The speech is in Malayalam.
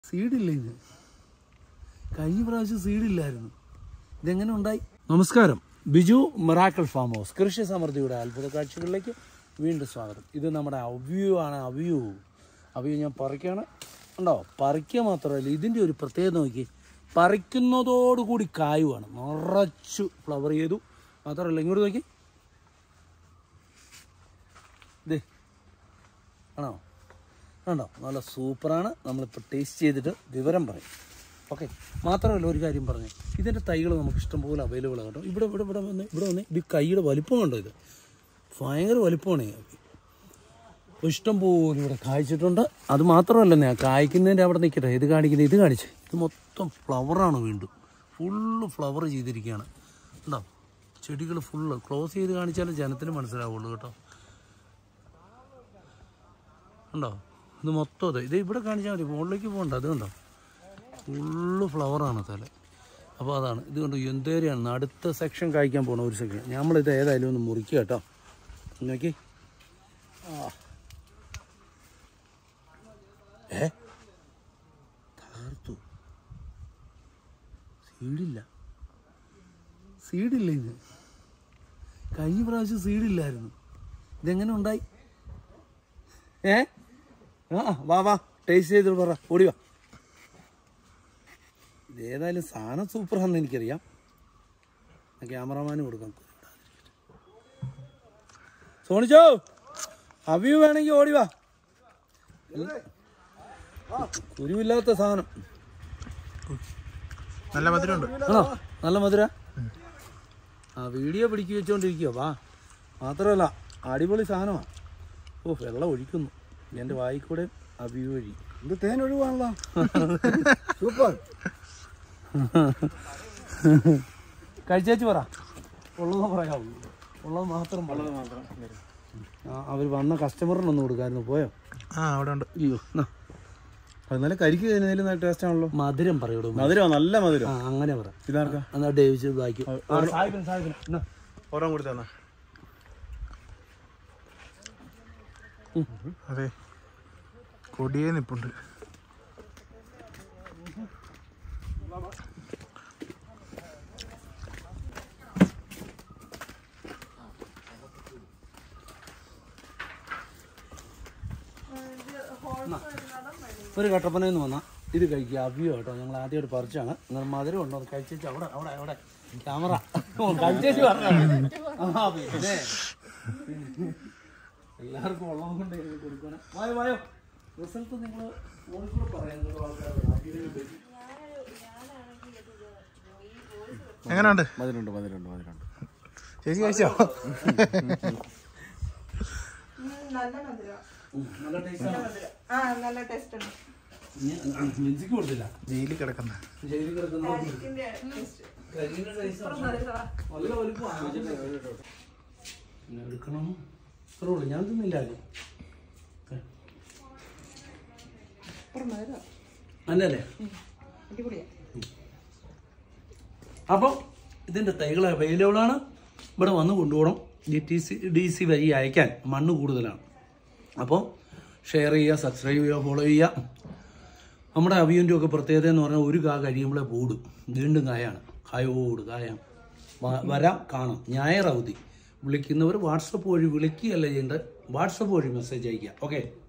സീഡില്ല ഇത്. കഴിഞ്ഞ പ്രാവശ്യം സീഡില്ലായിരുന്നു. ഇതെങ്ങനെ ഉണ്ടായി? നമസ്കാരം. ബിജു മിറാക്കിൾ ഫാം ഹൗസ് കൃഷി സമൃദ്ധിയുടെ അത്ഭുത കാഴ്ചകളിലേക്ക് വീണ്ടും സ്വാഗതം. ഇത് നമ്മുടെ അവ്യൂ ആണ്. അവ്യൂ ഞാൻ പറിക്കുകയാണ്. ഉണ്ടോ? പറിക്കുക മാത്രമല്ല, ഇതിൻ്റെ ഒരു പ്രത്യേകത നോക്കി, പറിക്കുന്നതോടുകൂടി കായുവാണ്. നിറച്ചു ഫ്ലവർ ചെയ്തു. മാത്രമല്ല, ഇങ്ങോട്ട് നോക്കി, ഇതേ ആണോ? കണ്ടോ? നല്ല സൂപ്പറാണ്. നമ്മളിപ്പോൾ ടേസ്റ്റ് ചെയ്തിട്ട് വിവരം പറയും. ഓക്കെ. മാത്രമല്ല, ഒരു കാര്യം പറഞ്ഞു, ഇതിൻ്റെ തൈകൾ നമുക്ക് ഇഷ്ടംപോലെ അവൈലബിൾ ആണ് കേട്ടോ. ഇവിടെ വന്ന് ഇത് കൈയുടെ വലിപ്പം കണ്ടോ? ഇത് ഭയങ്കര വലിപ്പമാണ്. അപ്പോൾ ഇഷ്ടംപോലെ ഇവിടെ കായ്ച്ചിട്ടുണ്ട്. അത് മാത്രമല്ല, ഞാൻ കായ്ക്കുന്നതിൻ്റെ അവിടെ നിൽക്കട്ടെ, ഇത് കാണിച്ച് ഇത് മൊത്തം ഫ്ലവറാണ്. വീണ്ടും ഫുള്ള് ഫ്ലവർ ചെയ്തിരിക്കുകയാണ്. ഉണ്ടോ? ചെടികൾ ഫുള്ള് ക്ലോസ് ചെയ്ത് കാണിച്ചാലും ജനത്തിന് മനസ്സിലാവുള്ളൂ കേട്ടോ. ഉണ്ടോ? ഇത് മൊത്തം അതെ. ഇത് ഇവിടെ കാണിച്ചാൽ മതി, മുകളിലേക്ക് പോകണ്ട. അത് കണ്ടോ? ഫുള്ള് ഫ്ലവറാണ് തല. അപ്പോൾ അതാണ് ഇത് കണ്ടോ. എന്തേരെയാണ് അടുത്ത സെക്ഷൻ കായ്ക്കാൻ പോകണം. ഒരു സെക്ഷൻ നമ്മളിത് ഏതായാലും ഒന്ന് മുറിക്കുക കേട്ടോ. നോക്കി. തകർത്തു. സീഡില്ല ഇത്. കഴിഞ്ഞ പ്രാവശ്യം സീഡില്ലായിരുന്നു. ഇതെങ്ങനെ ഉണ്ടായി? വാ ടേസ്റ്റ് ചെയ്തിട്ട് പറ. ഓടി വാ. ഇതേതായാലും സാധനം സൂപ്പറാണെന്ന് എനിക്കറിയാം. ക്യാമറമാന് കൊടുക്കാം. സോണിച്ചോ, അവ്യൂ വേണമെങ്കിൽ ഓടി വാ. കുരുവില്ലാത്ത സാധനം. നല്ല മധുരമുണ്ട്. ആണോ? നല്ല മധുര. വീഡിയോ പിടിക്കി വെച്ചോണ്ടിരിക്കുവോ? വാ. മാത്രമല്ല, അടിപൊളി സാധനമാണ്. ഓ, വെള്ളം ഒഴിക്കുന്നു എൻ്റെ വായിക്കൂടെ. അവ്യൂ വഴി ഇത് തേൻ ഒഴിവാണല്ലോ. സൂപ്പർ. കഴിച്ചേച്ച് പറ. ഉള്ളത് പറയാവുള്ളൂ. ഉള്ളത് മാത്രം. അവർ വന്ന കസ്റ്റമറിനൊന്നും കൊടുക്കായിരുന്നു. പോയോ? അവിടെ ഉണ്ട്. അയ്യോ, നല്ല കരിക്ക് കഴിഞ്ഞാലും നല്ല ടേസ്റ്റ് ആണല്ലോ. മധുരം പറയൂടൂ. മധുരം നല്ല മധുരം. അങ്ങനെ പറ. ഇതാർക്കാ? എന്നാ ഡേവിച്ച് ബാക്കി ഓരോ കൂടി തന്നാ. അതെ, കൊടിയേ നിപ്പുണ്ട്. ഒരു കട്ടപ്പനയിൽ നിന്ന് വന്നാൽ ഇത് കഴിക്കുക. അവ്യൂ കേട്ടോ. ഞങ്ങൾ ആദ്യമായിട്ട് പറിച്ചാണ്. എന്നാൽ മധുരം ഉണ്ടോ? കഴിച്ചേച്ച് അവിടെ ക്യാമറ കഴിച്ചേച്ച് പറഞ്ഞാണ്. പിന്നെ എല്ലാവർക്കും ഉള്ളത് കൊണ്ട് കൊടുക്കണം. വായോ റിസൾട്ട് നിങ്ങൾ ഫോണിൽ പറയാൻ. എങ്ങനെയുണ്ട്? മധുരമുണ്ട്. ചേച്ചി കഴിച്ചോ? നല്ല ടേസ്റ്റ് ഉണ്ട്. മിൻസിക്ക് കൊടുത്തില്ല. ജയിലിൽ കിടക്കുന്ന നല്ല വലുപ്പമാണ്. എടുക്കണം. ഇത്രയുള്ളൂ. ഞാൻ തിന്നില്ലായിരുന്നു. നല്ലല്ലേ? അപ്പം ഇതിൻ്റെ തൈകൾ അവൈലബിളാണ്. ഇവിടെ വന്ന് കൊണ്ടുപോകണം. DC വഴി അയക്കാൻ മണ്ണ് കൂടുതലാണ്. അപ്പോൾ ഷെയർ ചെയ്യുക, സബ്സ്ക്രൈബ് ചെയ്യുക, ഫോളോ ചെയ്യുക. നമ്മുടെ അവ്യൂൻ്റെ ഒക്കെ പ്രത്യേകത എന്ന് പറഞ്ഞാൽ ഒരു കാ കഴിയുമ്പോഴേ പൂടും. വീണ്ടും കായാണ്. കായോട് കായം വരാം, കാണാം. ഞായർ അവധി. വിളിക്കുന്നവർ വാട്സപ്പ് വഴി വിളിക്കുകയല്ല ചെയ്യേണ്ടത്. വാട്സപ്പ് വഴി മെസ്സേജ് അയയ്ക്കുക. ഓക്കെ.